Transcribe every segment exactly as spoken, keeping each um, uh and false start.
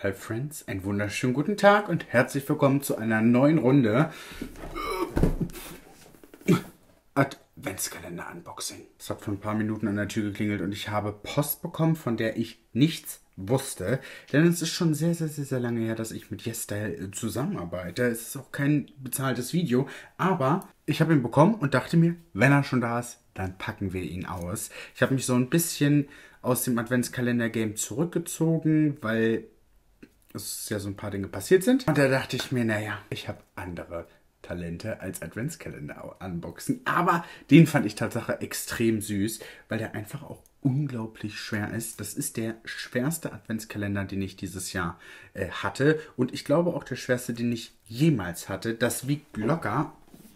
Hi Friends, einen wunderschönen guten Tag und herzlich willkommen zu einer neuen Runde Adventskalender-Unboxing. Es hat vor ein paar Minuten an der Tür geklingelt und ich habe Post bekommen, von der ich nichts wusste. Denn es ist schon sehr, sehr, sehr, sehr lange her, dass ich mit YesStyle zusammenarbeite. Es ist auch kein bezahltes Video, aber ich habe ihn bekommen und dachte mir, wenn er schon da ist, dann packen wir ihn aus. Ich habe mich so ein bisschen aus dem Adventskalender-Game zurückgezogen, weil es ja so ein paar Dinge passiert sind. Und da dachte ich mir, naja, ich habe andere Talente als Adventskalender unboxen. Aber den fand ich tatsächlich extrem süß, weil der einfach auch unglaublich schwer ist. Das ist der schwerste Adventskalender, den ich dieses Jahr äh, hatte. Und ich glaube auch der schwerste, den ich jemals hatte. Das wiegt locker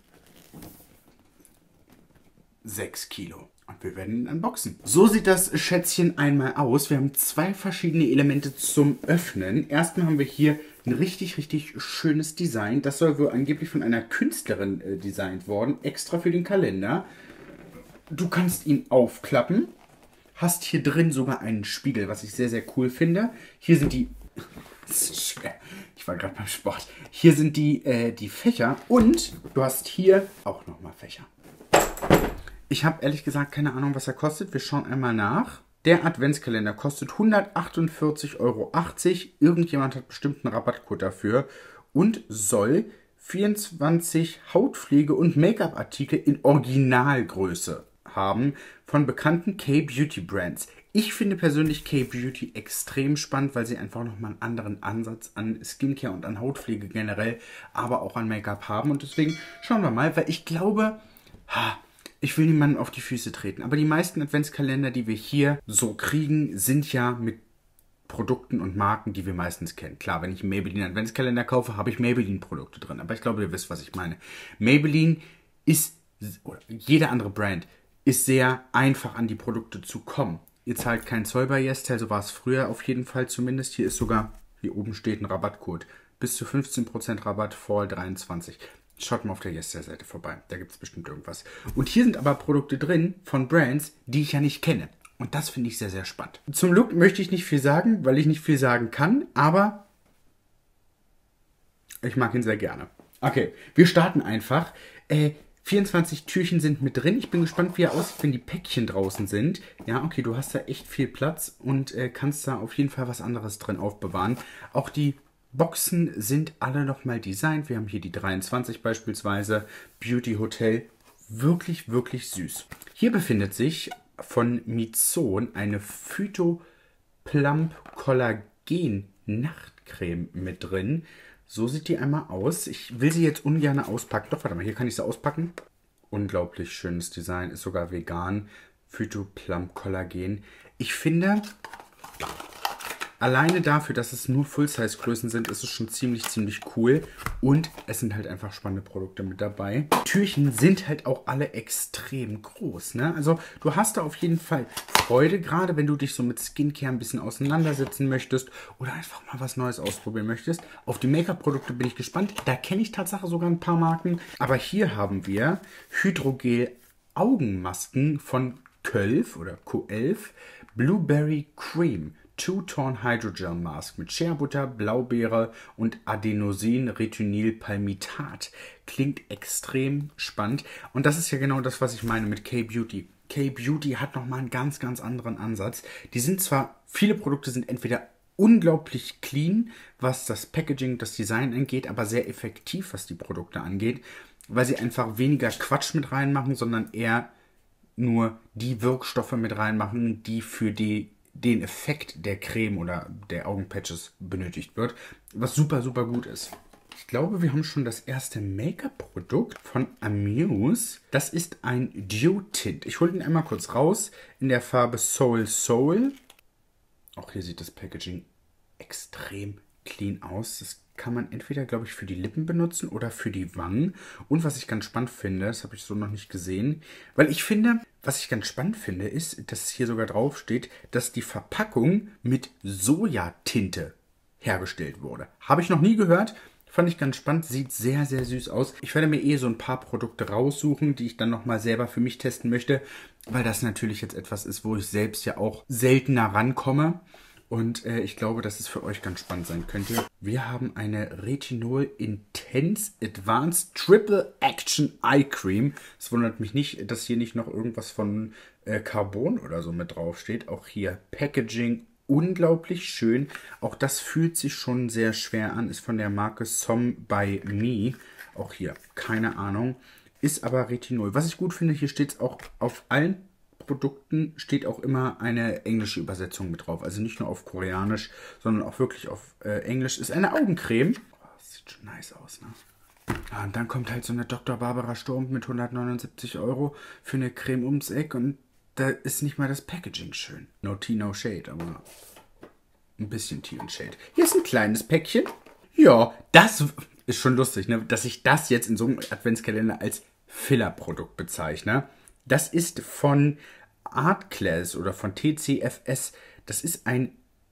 sechs Kilo. Und wir werden ihn unboxen. So sieht das Schätzchen einmal aus. Wir haben zwei verschiedene Elemente zum Öffnen. Erstmal haben wir hier ein richtig, richtig schönes Design. Das soll wohl angeblich von einer Künstlerin äh, designt worden. Extra für den Kalender. Du kannst ihn aufklappen. Hast hier drin sogar einen Spiegel, was ich sehr, sehr cool finde. Hier sind die... Das ist schwer. Ich war gerade beim Sport. Hier sind die, äh, die Fächer. Und du hast hier auch nochmal Fächer. Ich habe ehrlich gesagt keine Ahnung, was er kostet. Wir schauen einmal nach. Der Adventskalender kostet hundertachtundvierzig Euro achtzig. Irgendjemand hat bestimmt einen Rabattcode dafür. Und soll vierundzwanzig Hautpflege- und Make-up-Artikel in Originalgröße haben von bekannten K-Beauty-Brands. Ich finde persönlich K-Beauty extrem spannend, weil sie einfach nochmal einen anderen Ansatz an Skincare und an Hautpflege generell, aber auch an Make-up haben. Und deswegen schauen wir mal, weil ich glaube... Ha, ich will niemandem auf die Füße treten, aber die meisten Adventskalender, die wir hier so kriegen, sind ja mit Produkten und Marken, die wir meistens kennen. Klar, wenn ich einen Maybelline Adventskalender kaufe, habe ich Maybelline-Produkte drin. Aber ich glaube, ihr wisst, was ich meine. Maybelline ist, oder jede andere Brand, ist sehr einfach an die Produkte zu kommen. Ihr zahlt keinen Zoll bei YesStyle, so war es früher auf jeden Fall zumindest. Hier ist sogar, hier oben steht ein Rabattcode. Bis zu fünfzehn Prozent Rabatt, Fall dreiundzwanzig. Schaut mal auf der YesStyle-Seite vorbei, da gibt es bestimmt irgendwas. Und hier sind aber Produkte drin von Brands, die ich ja nicht kenne. Und das finde ich sehr, sehr spannend. Zum Look möchte ich nicht viel sagen, weil ich nicht viel sagen kann, aber ich mag ihn sehr gerne. Okay, wir starten einfach. Äh, vierundzwanzig Türchen sind mit drin. Ich bin gespannt, wie er aussieht, wenn die Päckchen draußen sind. Ja, okay, du hast da echt viel Platz und äh, kannst da auf jeden Fall was anderes drin aufbewahren. Auch die Boxen sind alle nochmal designt. Wir haben hier die dreiundzwanzig beispielsweise. Beauty Hotel. Wirklich, wirklich süß. Hier befindet sich von Mizon eine Phyto Plump Collagen Nachtcreme mit drin. So sieht die einmal aus. Ich will sie jetzt ungern auspacken. Doch, warte mal, hier kann ich sie auspacken. Unglaublich schönes Design. Ist sogar vegan. Phyto Plump Collagen. Ich finde... Alleine dafür, dass es nur Full-Size-Größen sind, ist es schon ziemlich, ziemlich cool. Und es sind halt einfach spannende Produkte mit dabei. Die Türchen sind halt auch alle extrem groß, ne? Also du hast da auf jeden Fall Freude, gerade wenn du dich so mit Skincare ein bisschen auseinandersetzen möchtest oder einfach mal was Neues ausprobieren möchtest. Auf die Make-up-Produkte bin ich gespannt. Da kenne ich tatsächlich sogar ein paar Marken. Aber hier haben wir Hydrogel-Augenmasken von Kölf oder Q elf Blueberry Cream. Two-Tone Hydrogel Mask mit Shea Butter, Blaubeere und Adenosin-Retinylpalmitat. Klingt extrem spannend. Und das ist ja genau das, was ich meine mit K-Beauty. K-Beauty hat nochmal einen ganz, ganz anderen Ansatz. Die sind zwar, viele Produkte sind entweder unglaublich clean, was das Packaging, das Design angeht, aber sehr effektiv, was die Produkte angeht, weil sie einfach weniger Quatsch mit reinmachen, sondern eher nur die Wirkstoffe mit reinmachen, die für die den Effekt der Creme oder der Augenpatches benötigt wird, was super, super gut ist. Ich glaube, wir haben schon das erste Make-up-Produkt von Amuse. Das ist ein Dew-Tint. Ich hole den einmal kurz raus in der Farbe Soul Soul. Auch hier sieht das Packaging extrem clean aus. Das kann man entweder, glaube ich, für die Lippen benutzen oder für die Wangen. Und was ich ganz spannend finde, das habe ich so noch nicht gesehen, weil ich finde, was ich ganz spannend finde, ist, dass hier sogar drauf steht, dass die Verpackung mit Sojatinte hergestellt wurde. Habe ich noch nie gehört. Fand ich ganz spannend. Sieht sehr, sehr süß aus. Ich werde mir eh so ein paar Produkte raussuchen, die ich dann nochmal selber für mich testen möchte, weil das natürlich jetzt etwas ist, wo ich selbst ja auch seltener rankomme. Und äh, ich glaube, dass es für euch ganz spannend sein könnte. Wir haben eine Retinol Intense Advanced Triple Action Eye Cream. Es wundert mich nicht, dass hier nicht noch irgendwas von äh, Carbon oder so mit draufsteht. Auch hier Packaging unglaublich schön. Auch das fühlt sich schon sehr schwer an. Ist von der Marke Som by Me. Auch hier, keine Ahnung. Ist aber Retinol. Was ich gut finde, hier steht es auch auf allen Produkten steht auch immer eine englische Übersetzung mit drauf. Also nicht nur auf Koreanisch, sondern auch wirklich auf äh, Englisch. Ist eine Augencreme. Oh, das sieht schon nice aus, ne? Ja, und dann kommt halt so eine Doktor Barbara Sturm mit hundertneunundsiebzig Euro für eine Creme ums Eck. Und da ist nicht mal das Packaging schön. No tea, no shade, aber ein bisschen Tea und Shade. Hier ist ein kleines Päckchen. Ja, das ist schon lustig, ne? Dass ich das jetzt in so einem Adventskalender als Filler-Produkt bezeichne. Das ist von Art Class oder von T C F S. Das ist ein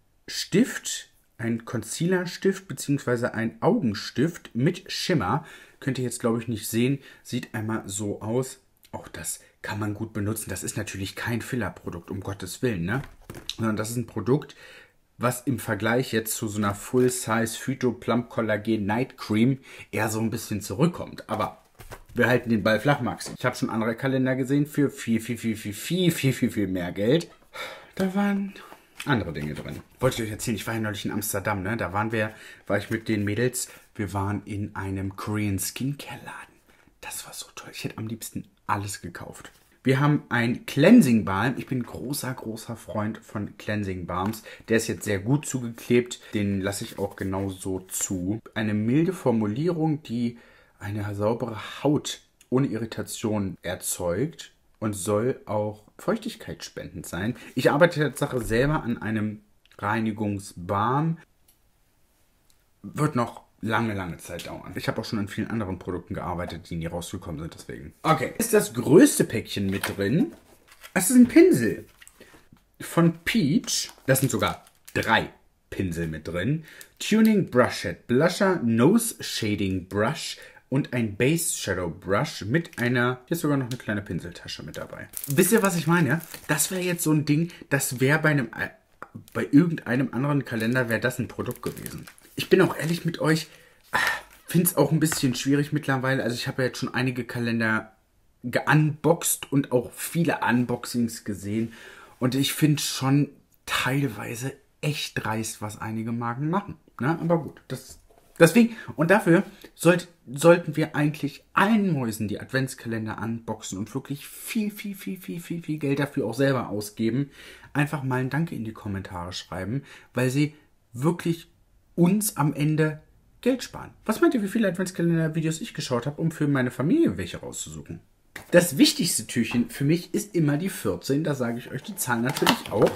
Stift, ein Concealer-Stift bzw. ein Augenstift mit Schimmer. Könnt ihr jetzt, glaube ich, nicht sehen. Sieht einmal so aus. Auch das kann man gut benutzen. Das ist natürlich kein Filler-Produkt, um Gottes Willen, ne? Sondern das ist ein Produkt, was im Vergleich jetzt zu so einer Full-Size Phyto Plump Collagen Night Cream eher so ein bisschen zurückkommt. Aber wir halten den Ball flach, Max. Ich habe schon andere Kalender gesehen für viel, viel, viel, viel, viel, viel, viel, viel mehr Geld. Da waren andere Dinge drin. Wollte ich euch erzählen, ich war ja neulich in Amsterdam, ne? Da waren wir, war ich mit den Mädels, wir waren in einem Korean Skincare Laden. Das war so toll. Ich hätte am liebsten alles gekauft. Wir haben ein Cleansing Balm. Ich bin großer, großer Freund von Cleansing Balms. Der ist jetzt sehr gut zugeklebt. Den lasse ich auch genau so zu. Eine milde Formulierung, die eine saubere Haut ohne Irritation erzeugt und soll auch feuchtigkeitsspendend sein. Ich arbeite tatsächlich selber an einem Reinigungsbalm. Wird noch lange, lange Zeit dauern. Ich habe auch schon an vielen anderen Produkten gearbeitet, die nie rausgekommen sind, deswegen. Okay, ist das größte Päckchen mit drin. Das ist ein Pinsel von Peach. Das sind sogar drei Pinsel mit drin. Tuning Brush Head, Blusher, Nose Shading Brush und ein Base Shadow Brush mit einer, hier ist sogar noch eine kleine Pinseltasche mit dabei. Wisst ihr, was ich meine? Das wäre jetzt so ein Ding, das wäre bei einem, bei irgendeinem anderen Kalender wäre das ein Produkt gewesen. Ich bin auch ehrlich mit euch, finde es auch ein bisschen schwierig mittlerweile. Also ich habe ja jetzt schon einige Kalender geunboxed und auch viele Unboxings gesehen. Und ich finde schon teilweise echt dreist, was einige Marken machen. Ne? Aber gut, das deswegen, und dafür sollt, sollten wir eigentlich allen Mäusen die Adventskalender unboxen und wirklich viel, viel, viel, viel, viel, viel Geld dafür auch selber ausgeben. Einfach mal ein Danke in die Kommentare schreiben, weil sie wirklich uns am Ende Geld sparen. Was meint ihr, wie viele Adventskalender-Videos ich geschaut habe, um für meine Familie welche rauszusuchen? Das wichtigste Türchen für mich ist immer die vierzehn. Da sage ich euch die Zahl natürlich auch.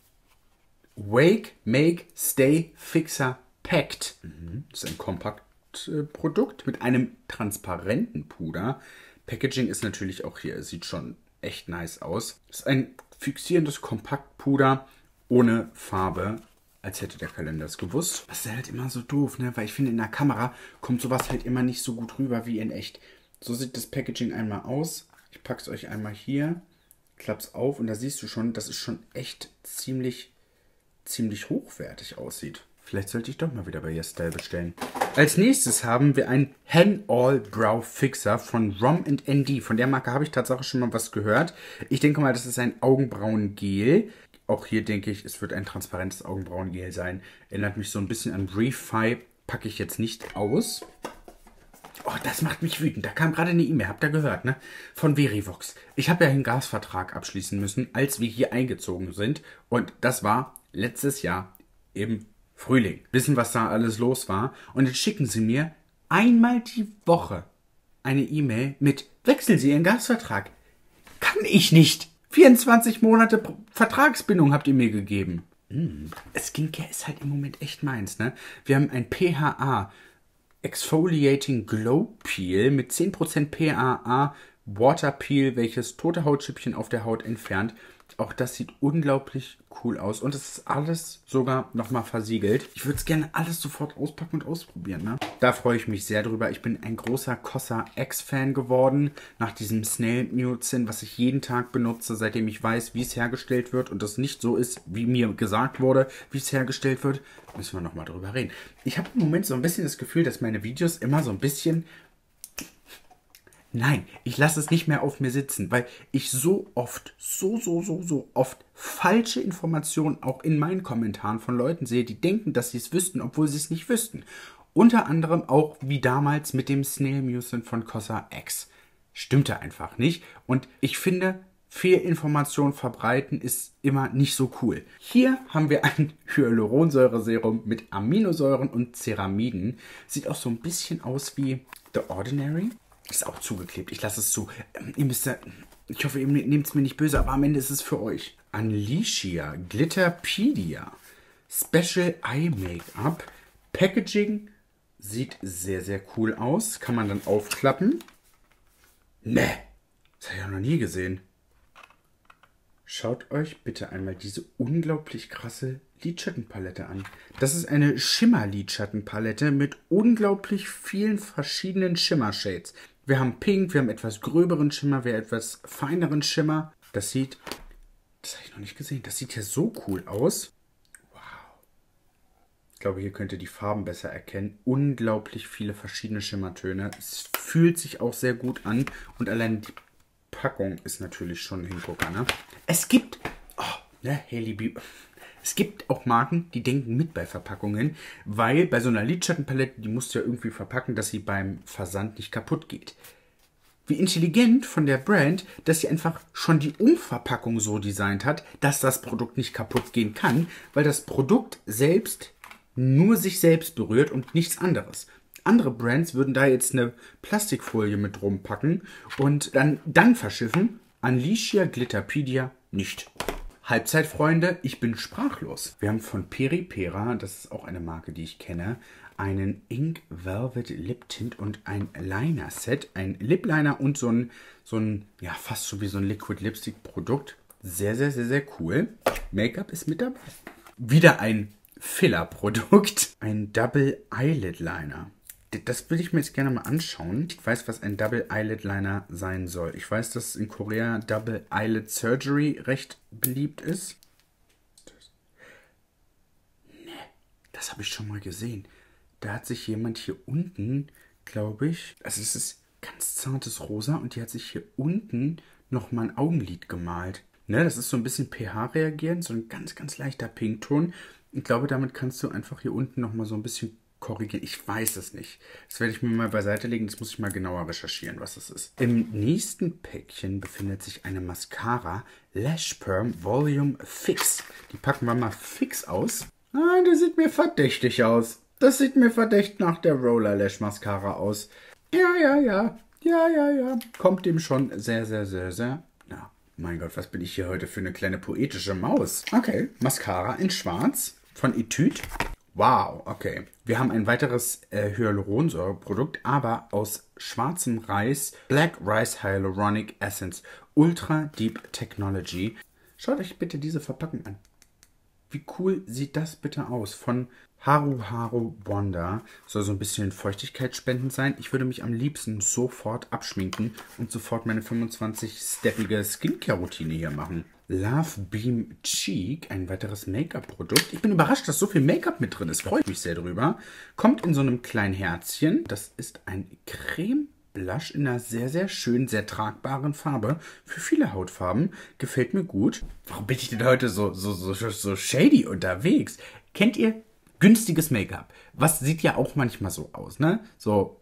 Wake, Make, Stay, Fixer, Packed. Das ist ein Kompaktprodukt mit einem transparenten Puder. Packaging ist natürlich auch hier, sieht schon echt nice aus. Das ist ein fixierendes Kompaktpuder ohne Farbe, als hätte der Kalender es gewusst. Das ist halt immer so doof, ne? Weil ich finde, in der Kamera kommt sowas halt immer nicht so gut rüber wie in echt. So sieht das Packaging einmal aus. Ich packe es euch einmal hier, klapp's auf und da siehst du schon, dass es schon echt ziemlich, ziemlich hochwertig aussieht. Vielleicht sollte ich doch mal wieder bei YesStyle bestellen. Als nächstes haben wir einen Hen All Brow Fixer von Rom and N D. Von der Marke habe ich tatsächlich schon mal was gehört. Ich denke mal, das ist ein Augenbrauengel. Auch hier denke ich, es wird ein transparentes Augenbrauengel sein. Erinnert mich so ein bisschen an Refy. Packe ich jetzt nicht aus. Oh, das macht mich wütend. Da kam gerade eine E-Mail, habt ihr gehört, ne? Von Verivox. Ich habe ja einen Gasvertrag abschließen müssen, als wir hier eingezogen sind. Und das war letztes Jahr im Frühling. Wissen, was da alles los war. Und jetzt schicken sie mir einmal die Woche eine E-Mail mit: Wechseln Sie Ihren Gasvertrag. Kann ich nicht. vierundzwanzig Monate Vertragsbindung habt ihr mir gegeben. Mm. Skincare ist halt im Moment echt meins, ne? Wir haben ein P H A Exfoliating Glow Peel mit zehn Prozent P H A Water Peel, welches tote Hautschüppchen auf der Haut entfernt. Auch das sieht unglaublich cool aus. Und es ist alles sogar nochmal versiegelt. Ich würde es gerne alles sofort auspacken und ausprobieren. Ne? Da freue ich mich sehr drüber. Ich bin ein großer Cossa X-Fan geworden. Nach diesem Snail Mucin, was ich jeden Tag benutze, seitdem ich weiß, wie es hergestellt wird. Und das nicht so ist, wie mir gesagt wurde, wie es hergestellt wird. Müssen wir nochmal drüber reden. Ich habe im Moment so ein bisschen das Gefühl, dass meine Videos immer so ein bisschen... Nein, ich lasse es nicht mehr auf mir sitzen, weil ich so oft, so, so, so, so oft falsche Informationen auch in meinen Kommentaren von Leuten sehe, die denken, dass sie es wüssten, obwohl sie es nicht wüssten. Unter anderem auch wie damals mit dem Snail Mucin von Cossa X. Stimmte einfach nicht. Und ich finde, Fehlinformationen verbreiten ist immer nicht so cool. Hier haben wir ein Hyaluronsäureserum mit Aminosäuren und Ceramiden. Sieht auch so ein bisschen aus wie The Ordinary. Ist auch zugeklebt. Ich lasse es zu. Ähm, ihr müsst ja, ich hoffe, ihr nehmt es mir nicht böse, aber am Ende ist es für euch. Alicia Glitterpedia Special Eye Make-up. Packaging sieht sehr, sehr cool aus. Kann man dann aufklappen. Ne, das habe ich ja noch nie gesehen. Schaut euch bitte einmal diese unglaublich krasse Lidschattenpalette an. Das ist eine Schimmer-Lidschattenpalette mit unglaublich vielen verschiedenen Schimmer-Shades. Wir haben Pink, wir haben etwas gröberen Schimmer, wir haben etwas feineren Schimmer. Das sieht, das habe ich noch nicht gesehen, das sieht ja so cool aus. Wow. Ich glaube, hier könnt ihr die Farben besser erkennen. Unglaublich viele verschiedene Schimmertöne. Es fühlt sich auch sehr gut an und allein die Packung ist natürlich schon ein Hingucker, ne? Es gibt, oh, ne, Hailey Bieber. Es gibt auch Marken, die denken mit bei Verpackungen, weil bei so einer Lidschattenpalette, die musst du ja irgendwie verpacken, dass sie beim Versand nicht kaputt geht. Wie intelligent von der Brand, dass sie einfach schon die Umverpackung so designt hat, dass das Produkt nicht kaputt gehen kann, weil das Produkt selbst nur sich selbst berührt und nichts anderes. Andere Brands würden da jetzt eine Plastikfolie mit rumpacken und dann, dann verschiffen. Alicia Glitterpedia nicht. Halbzeit, Freunde, ich bin sprachlos. Wir haben von Peripera, das ist auch eine Marke, die ich kenne, einen Ink Velvet Lip Tint und ein Liner Set. Ein Lip Liner und so ein, so ein, ja, fast schon wie so ein Liquid Lipstick Produkt. Sehr, sehr, sehr, sehr cool. Make-up ist mit dabei. Wieder ein Filler-Produkt. Ein Double Eyelid Liner. Das will ich mir jetzt gerne mal anschauen. Ich weiß, was ein Double Eyelid Liner sein soll. Ich weiß, dass in Korea Double Eyelid Surgery recht beliebt ist. Ne, das habe ich schon mal gesehen. Da hat sich jemand hier unten, glaube ich, also es ist ganz zartes Rosa und die hat sich hier unten nochmal ein Augenlid gemalt. Ne, das ist so ein bisschen pH reagierend, so ein ganz, ganz leichter Pinkton. Ich glaube, damit kannst du einfach hier unten nochmal so ein bisschen korrigieren. Ich weiß es nicht. Das werde ich mir mal beiseite legen. Das muss ich mal genauer recherchieren, was das ist. Im nächsten Päckchen befindet sich eine Mascara Lash Perm Volume Fix. Die packen wir mal fix aus. Ah, die sieht mir verdächtig aus. Das sieht mir verdächtig nach der Roller Lash Mascara aus. Ja, ja, ja. Ja, ja, ja. Kommt dem schon sehr, sehr, sehr, sehr. Na, mein Gott, was bin ich hier heute für eine kleine poetische Maus? Okay, Mascara in schwarz von Etude. Wow, okay. Wir haben ein weiteres äh, Hyaluronsäureprodukt, aber aus schwarzem Reis. Black Rice Hyaluronic Essence. Ultra Deep Technology. Schaut euch bitte diese Verpackung an. Wie cool sieht das bitte aus? Von Haru Haru Wonder. Soll so ein bisschen feuchtigkeitsspendend sein. Ich würde mich am liebsten sofort abschminken und sofort meine fünfundzwanzig-steppige Skincare-Routine hier machen. Love Beam Cheek, ein weiteres Make-up-Produkt. Ich bin überrascht, dass so viel Make-up mit drin ist. Freue ich mich sehr drüber. Kommt in so einem kleinen Herzchen. Das ist ein Creme-Blush in einer sehr, sehr schön, sehr tragbaren Farbe. Für viele Hautfarben. Gefällt mir gut. Warum bin ich denn heute so, so, so, so shady unterwegs? Kennt ihr günstiges Make-up? Was sieht ja auch manchmal so aus, ne? So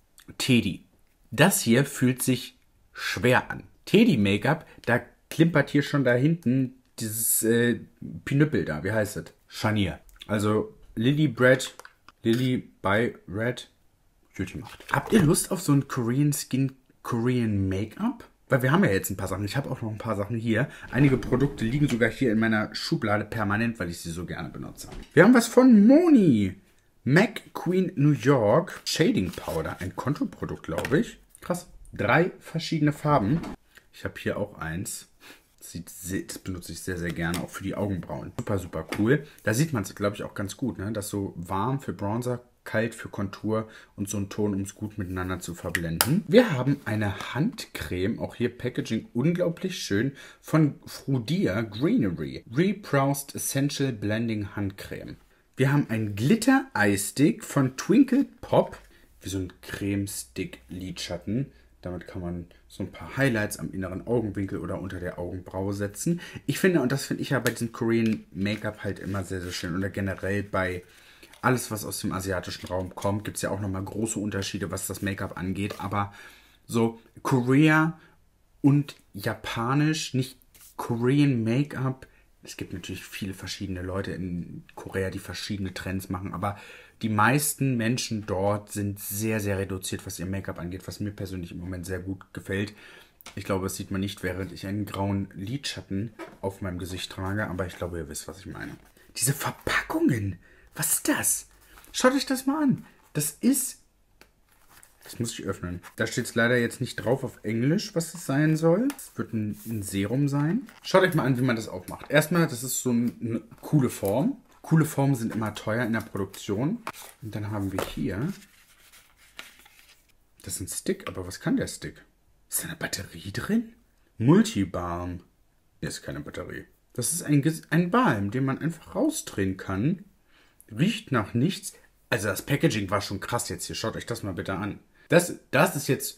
Teddy. Das hier fühlt sich schwer an. Teddy Make-up, da klimpert hier schon da hinten dieses äh, Pinüppel da. Wie heißt das? Scharnier. Also Lily Bread, Lily by Red. Beauty macht. Habt ihr Lust auf so ein Korean Skin, Korean Make-up? Weil wir haben ja jetzt ein paar Sachen. Ich habe auch noch ein paar Sachen hier. Einige Produkte liegen sogar hier in meiner Schublade permanent, weil ich sie so gerne benutze. Wir haben was von Moni. Mac Queen New York Shading Powder. Ein Kontoprodukt, glaube ich. Krass. Drei verschiedene Farben. Ich habe hier auch eins. Sieht sehr, das benutze ich sehr, sehr gerne, auch für die Augenbrauen. Super, super cool. Da sieht man es, glaube ich, auch ganz gut, ne? Das so warm für Bronzer, kalt für Kontur und so ein Ton, um es gut miteinander zu verblenden. Wir haben eine Handcreme, auch hier Packaging unglaublich schön, von Frudia Greenery. Repressed Essential Blending Handcreme. Wir haben einen Glitter-Eye-Stick von Twinkle Pop, wie so ein Creme-Stick-Lidschatten. Damit kann man so ein paar Highlights am inneren Augenwinkel oder unter der Augenbraue setzen. Ich finde, und das finde ich ja bei diesem Korean Make-up halt immer sehr, sehr schön. Oder generell bei alles, was aus dem asiatischen Raum kommt, gibt es ja auch nochmal große Unterschiede, was das Make-up angeht. Aber so Korea und Japanisch, nicht Korean Make-up. Es gibt natürlich viele verschiedene Leute in Korea, die verschiedene Trends machen, aber die meisten Menschen dort sind sehr, sehr reduziert, was ihr Make-up angeht, was mir persönlich im Moment sehr gut gefällt. Ich glaube, das sieht man nicht, während ich einen grauen Lidschatten auf meinem Gesicht trage, aber ich glaube, ihr wisst, was ich meine. Diese Verpackungen, was ist das? Schaut euch das mal an. Das ist... Das muss ich öffnen. Da steht es leider jetzt nicht drauf auf Englisch, was es sein soll. Es wird ein, ein Serum sein. Schaut euch mal an, wie man das aufmacht. Erstmal, das ist so eine coole Form. Coole Formen sind immer teuer in der Produktion. Und dann haben wir hier... Das ist ein Stick, aber was kann der Stick? Ist da eine Batterie drin? Multibalm. Hier ist keine Batterie. Das ist ein, ein Balm, den man einfach rausdrehen kann. Riecht nach nichts. Also das Packaging war schon krass jetzt hier. Schaut euch das mal bitte an. Das, das ist jetzt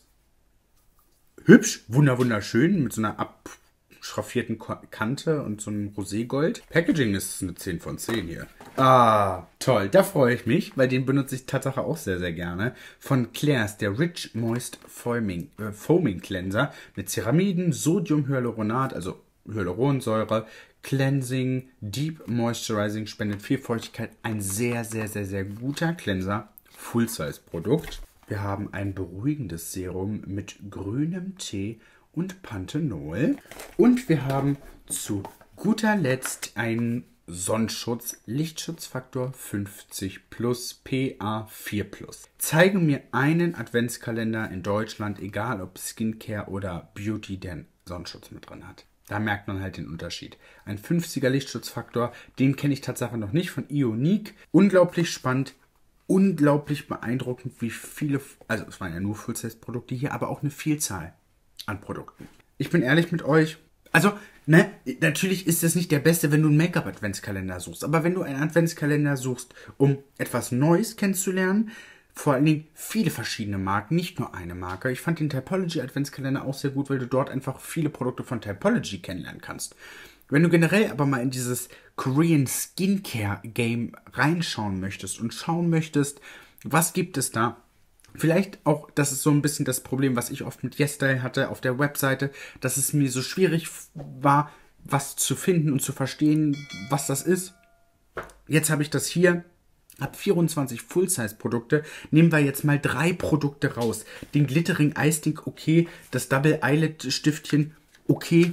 hübsch, wunder wunderschön, mit so einer abschraffierten Kante und so einem Roségold. Packaging ist eine zehn von zehn hier. Ah, toll, da freue ich mich, weil den benutze ich tatsächlich auch sehr, sehr gerne. Von Claire's, der Rich Moist Foaming, äh, Foaming Cleanser mit Ceramiden, Sodiumhyaluronat, also Hyaluronsäure, Cleansing, Deep Moisturizing, spendet viel Feuchtigkeit. Ein sehr, sehr, sehr, sehr guter Cleanser. Full-Size-Produkt. Wir haben ein beruhigendes Serum mit grünem Tee und Panthenol. Und wir haben zu guter Letzt einen Sonnenschutz, Lichtschutzfaktor fünfzig plus, P A vier plus. Zeige mir einen Adventskalender in Deutschland, egal ob Skincare oder Beauty, der einen Sonnenschutz mit drin hat. Da merkt man halt den Unterschied. Ein fünfziger Lichtschutzfaktor, den kenne ich tatsächlich noch nicht, von Ionique. Unglaublich spannend, unglaublich beeindruckend, wie viele, also es waren ja nur Full-Size-Produkte hier, aber auch eine Vielzahl an Produkten. Ich bin ehrlich mit euch, also, ne, natürlich ist es nicht der beste, wenn du einen Make-up-Adventskalender suchst, aber wenn du einen Adventskalender suchst, um etwas Neues kennenzulernen, vor allen Dingen viele verschiedene Marken, nicht nur eine Marke. Ich fand den Typology Adventskalender auch sehr gut, weil du dort einfach viele Produkte von Typology kennenlernen kannst. Wenn du generell aber mal in dieses Korean Skincare Game reinschauen möchtest und schauen möchtest, was gibt es da? Vielleicht auch, das ist so ein bisschen das Problem, was ich oft mit YesStyle hatte auf der Webseite, dass es mir so schwierig war, was zu finden und zu verstehen, was das ist. Jetzt habe ich das hier. Ab vierundzwanzig Full-Size-Produkte nehmen wir jetzt mal drei Produkte raus. Den Glittering Eye Stick, okay. Das Double Eyelid Stiftchen, okay.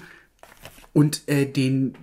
Und äh, den,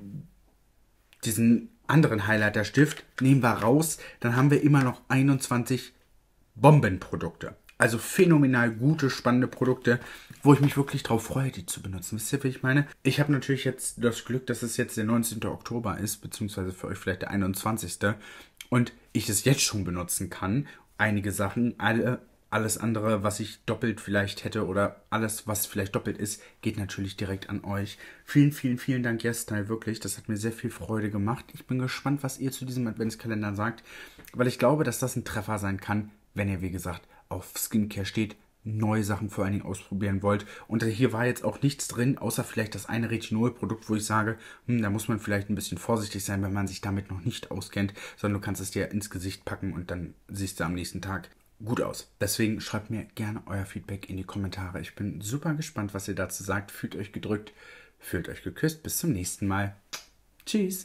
diesen anderen Highlighter-Stift nehmen wir raus. Dann haben wir immer noch einundzwanzig Bombenprodukte. Also phänomenal gute, spannende Produkte, wo ich mich wirklich drauf freue, die zu benutzen. Wisst ihr, wie ich meine? Ich habe natürlich jetzt das Glück, dass es jetzt der neunzehnte Oktober ist, beziehungsweise für euch vielleicht der einundzwanzigste Und ich das jetzt schon benutzen kann. Einige Sachen, alle, alles andere, was ich doppelt vielleicht hätte oder alles, was vielleicht doppelt ist, geht natürlich direkt an euch. Vielen, vielen, vielen Dank, YesStyle, wirklich. Das hat mir sehr viel Freude gemacht. Ich bin gespannt, was ihr zu diesem Adventskalender sagt, weil ich glaube, dass das ein Treffer sein kann, wenn ihr, wie gesagt, auf Skincare steht, neue Sachen vor allen Dingen ausprobieren wollt. Und hier war jetzt auch nichts drin, außer vielleicht das eine Retinol-Produkt, wo ich sage, hm, da muss man vielleicht ein bisschen vorsichtig sein, wenn man sich damit noch nicht auskennt, sondern du kannst es dir ins Gesicht packen und dann siehst du am nächsten Tag gut aus. Deswegen schreibt mir gerne euer Feedback in die Kommentare. Ich bin super gespannt, was ihr dazu sagt. Fühlt euch gedrückt, fühlt euch geküsst. Bis zum nächsten Mal. Tschüss.